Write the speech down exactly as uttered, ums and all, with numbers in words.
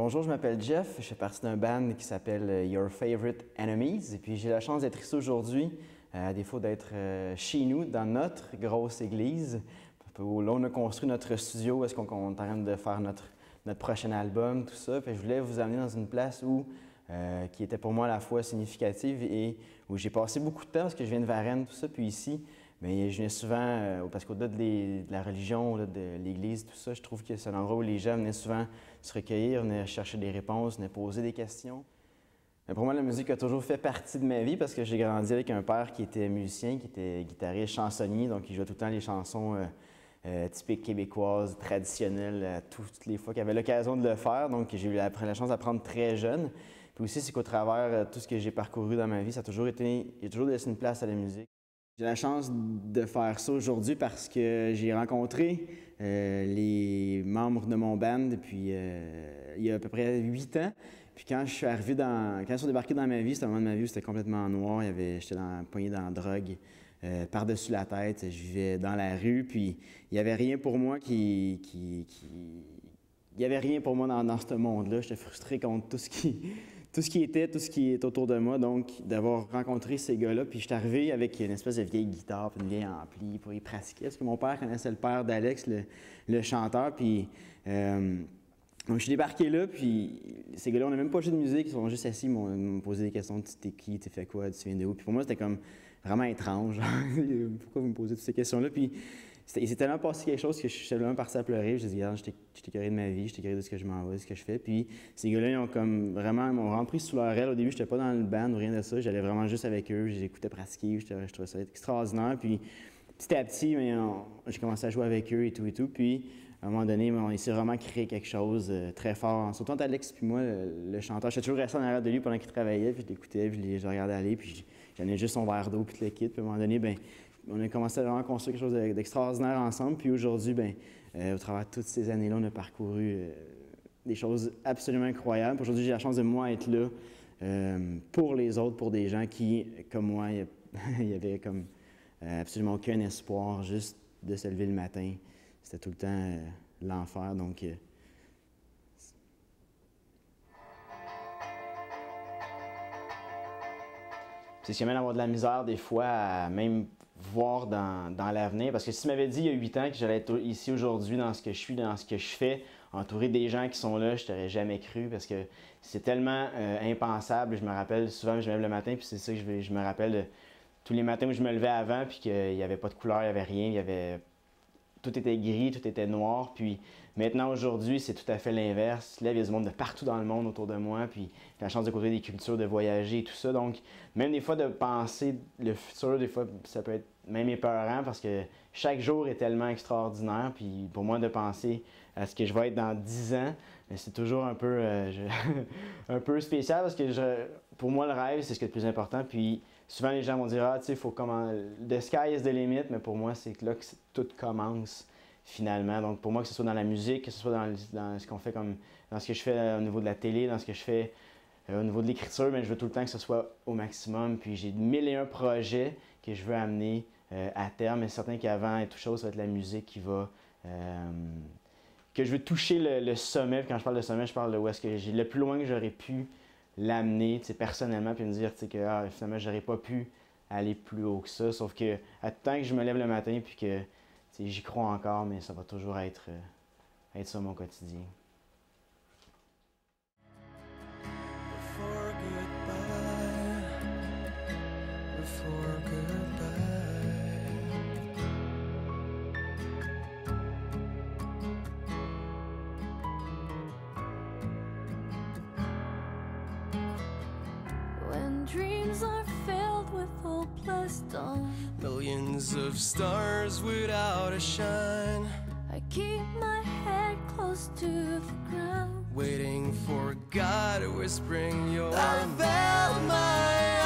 Bonjour, je m'appelle Jeff, je fais partie d'un band qui s'appelle Your Favorite Enemies et puis j'ai la chance d'être ici aujourd'hui, à défaut d'être chez nous, dans notre grosse église. Où là, on a construit notre studio, où est-ce qu'on est en train de faire notre, notre prochain album, tout ça. Puis je voulais vous amener dans une place où, euh, qui était pour moi à la fois significative et où j'ai passé beaucoup de temps parce que je viens de Varennes, tout ça. Puis ici, bien, je viens souvent, euh, parce qu'au-delà de, les, de la religion, au-delà de l'Église, tout ça, je trouve que c'est un endroit où les gens venaient souvent se recueillir, venaient chercher des réponses, venaient poser des questions. Mais pour moi, la musique a toujours fait partie de ma vie parce que j'ai grandi avec un père qui était musicien, qui était guitariste, chansonnier, donc il jouait tout le temps les chansons euh, euh, typiques québécoises, traditionnelles, euh, toutes les fois qu'il avait l'occasion de le faire. Donc j'ai eu la, la chance d'apprendre très jeune. Puis aussi, c'est qu'au travers euh, tout ce que j'ai parcouru dans ma vie, ça a toujours été, il y a toujours laissé une place à la musique. J'ai la chance de faire ça aujourd'hui parce que j'ai rencontré euh, les membres de mon band depuis euh, il y a à peu près huit ans. Puis quand je suis arrivé dans, quand ils sont débarqués dans ma vie, c'était un moment de ma vie où c'était complètement noir. Il y avait, j'étais dans, poigné dans la drogue, euh, par-dessus la tête. Je vivais dans la rue, puis il n'y avait rien pour moi qui, qui, qui... il n'y avait rien pour moi dans, dans ce monde-là. J'étais frustré contre tout ce qui, tout ce qui était, tout ce qui est autour de moi. Donc, d'avoir rencontré ces gars-là, puis je suis arrivé avec une espèce de vieille guitare, puis une vieille ampli pour y pratiquer. Parce que mon père connaissait le père d'Alex, le, le chanteur, puis... Euh, Donc, je suis débarqué là, puis ces gars-là, on n'a même pas joué de musique, ils sont juste assis, ils m'ont posé des questions. Tu t'es qui, tu fais quoi, tu viens de où? Puis pour moi, c'était comme vraiment étrange. Pourquoi vous me posez toutes ces questions-là? Puis il s'est tellement passé quelque chose que je suis tellement parti à pleurer. Je dis, regarde, j'étais curé de ma vie, j'étais curé de ce que je m'en vais, de ce que je fais. Puis ces gars-là, ils ont comme vraiment, ils m'ont rempli sous leur aile. Au début, je n'étais pas dans le band ou rien de ça. J'allais vraiment juste avec eux, j'écoutais pratiquer, je trouvais ça extraordinaire. Puis petit à petit, j'ai commencé à jouer avec eux et tout et tout. Puis à un moment donné, on essaie vraiment de créer quelque chose de très fort. Surtout entre Alex puis moi, le, le chanteur. J'étais toujours resté en arrière de lui pendant qu'il travaillait, puis je l'écoutais, puis je le regardais aller, puis j'en ai juste son verre d'eau, puis tout le kit. Puis à un moment donné, bien, on a commencé à vraiment construire quelque chose d'extraordinaire ensemble. Puis aujourd'hui, bien, euh, au travers de toutes ces années-là, on a parcouru euh, des choses absolument incroyables. Aujourd'hui, j'ai la chance de moi être là euh, pour les autres, pour des gens qui, comme moi, il y avait comme euh, absolument aucun espoir, juste de se lever le matin. C'était tout le temps euh, l'enfer, donc... Euh, c'est ce qui amène à avoir de la misère des fois à même voir dans, dans l'avenir. Parce que si tu m'avais dit il y a huit ans que j'allais être ici aujourd'hui dans ce que je suis, dans ce que je fais, entouré des gens qui sont là, je t'aurais jamais cru parce que c'est tellement euh, impensable. Je me rappelle souvent, je me lève le matin, puis c'est ça que je, je me rappelle de tous les matins où je me levais avant, puis qu'il n'y avait pas de couleur, il n'y avait rien, il y avait... Tout était gris, tout était noir, puis maintenant, aujourd'hui, c'est tout à fait l'inverse. Là, il y a du monde de partout dans le monde autour de moi, puis j'ai la chance de côtoyer des cultures, de voyager et tout ça. Donc, même des fois, de penser le futur, des fois, ça peut être même épeurant parce que chaque jour est tellement extraordinaire. Puis pour moi, de penser à ce que je vais être dans dix ans, c'est toujours un peu, euh, je... un peu spécial parce que je... pour moi, le rêve, c'est ce qui est le plus important. Puis souvent, les gens vont dire, ah, tu sais, il faut comment. The sky is the limit, mais pour moi, c'est là que tout commence finalement. Donc pour moi, que ce soit dans la musique, que ce soit dans, dans ce qu'on fait comme, dans ce que je fais au niveau de la télé, dans ce que je fais euh, au niveau de l'écriture, mais je veux tout le temps que ce soit au maximum. Puis j'ai mille et un projets que je veux amener euh, à terme, mais c'est certain qu'avant toute chose, ça va être la musique qui va. Euh, que je veux toucher le, le sommet. Puis quand je parle de sommet, je parle de où est-ce que j'ai le plus loin que j'aurais pu l'amener personnellement, puis me dire que ah, finalement, j'aurais pas pu aller plus haut que ça. Sauf que à tout temps que je me lève le matin, puis que j'y crois encore, mais ça va toujours être, euh, être ça mon quotidien. Before goodbye, before goodbye. When dreams are filled with hopeless dawn, millions of stars without a shine, I keep my head close to the ground, waiting for God whispering your I name. found my